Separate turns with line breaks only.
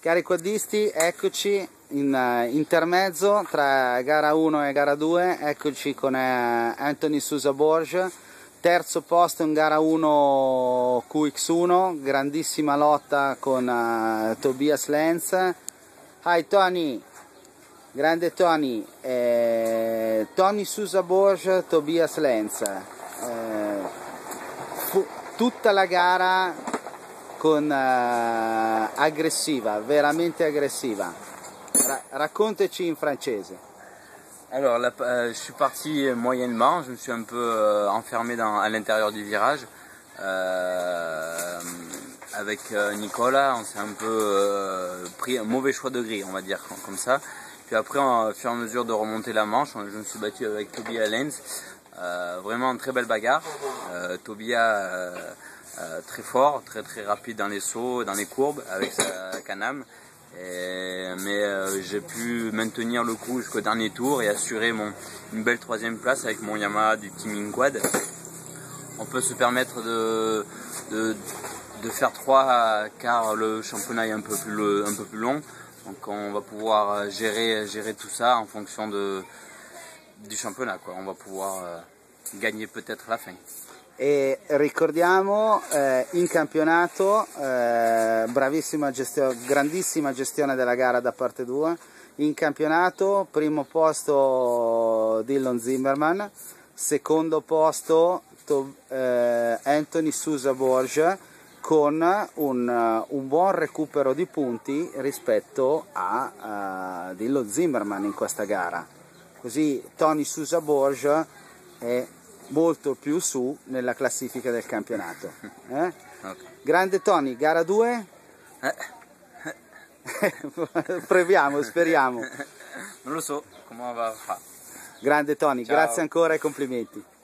Cari quaddisti, eccoci in intermezzo tra gara 1 e gara 2, eccoci con Anthony Sousa Borges, terzo posto in gara 1 QX1, grandissima lotta con Tobias Lenz. Hi Tony, grande Tony, Tony Sousa Borges, Tobias Lenz, tutta la gara con aggressiva, veramente aggressiva. Raccontaci in francese.
Alors je suis parti moyennement, je me suis un peu enfermé à l'intérieur du virage. Avec Nicolas, on s'est un peu pris un mauvais choix de grille, on va dire comme ça. Puis après, au fur et à mesure de remonter la manche, je me suis battu avec Tobias Lenz. Vraiment une très belle bagarre. Tobias très fort, très rapide dans les sauts, dans les courbes avec sa Can-Am. Mais j'ai pu maintenir le coup jusqu'au dernier tour et assurer une belle troisième place avec mon Yamaha du Team Inquad. On peut se permettre de faire 3 car le championnat est un peu plus long. Donc on va pouvoir gérer tout ça en fonction du championnat, quoi. On va pouvoir gagner peut-être la fin.
E ricordiamo in campionato bravissima gestione, grandissima gestione della gara da parte tua. In campionato primo posto Dylan Zimmerman, secondo posto Anthony Sousa Borges con un buon recupero di punti rispetto a Dylan Zimmerman in questa gara. Così Tony Sousa Borges è molto più su nella classifica del campionato. Okay. Grande Tony, gara 2? Proviamo, speriamo.
Non lo so come va a fare.
Grande Tony,
ciao.
Grazie ancora e complimenti.